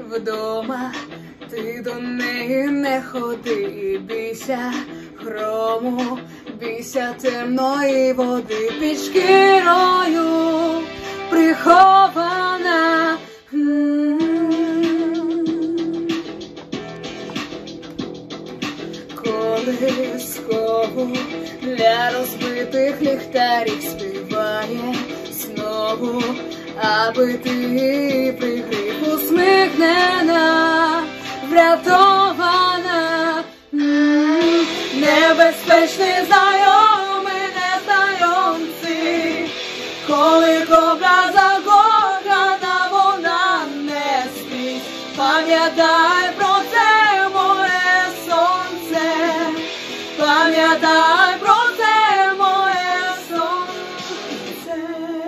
вдома, ти до неї не ходи, бійся грому, бійся темної води, під шкірою прихована. Колискову для розбитих ліхтарів співає знову, аби ти пригрів, усміхнена, врятована. Небезпечний знайомий, незнайомці, коли кобра закохана, вона не спить. Пам'ятай про це, моє сонце, пам'ятай про це, моє сонце.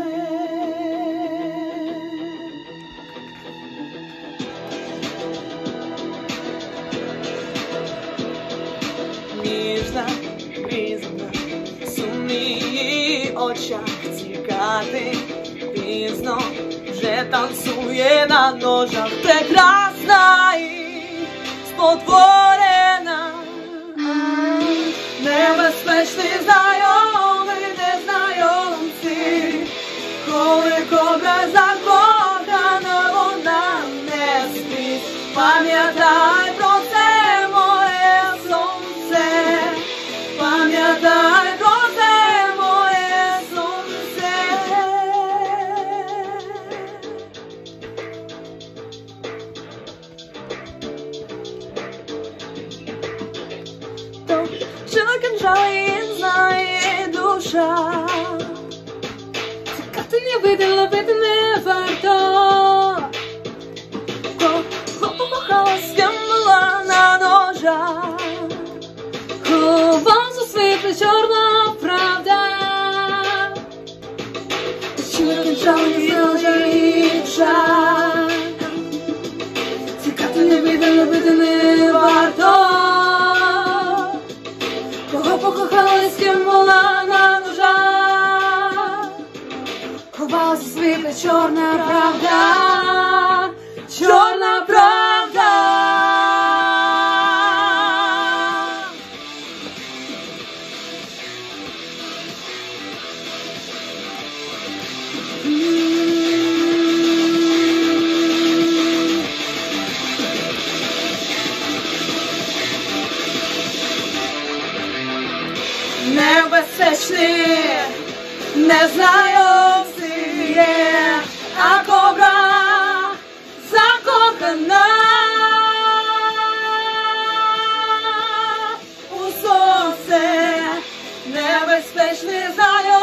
Ніжна, грізна, сумні очах тікати пізно, вже танцює на ножах, прекрасна і спотворена. Небезпечний знайомий, незнайомці, коли кобра закохана, вона не спить. Пам'ятай про це, моє сонце, пам'ятай про це, моє сонце. Жила кинжали, знає душа, тікати не вийде, ловити не варто. Кого покохалась, була на ножах, ховав засвітла чорна правда. Жила кинжали, знає душа, тікати не вийде, ловити не варто. Кого покохалась, ким була на ножах, ховала світла чорна правда, чорна правда. Небезпечні, незнайомці, а кобра закохана у сонце. Небезпечні знайомці.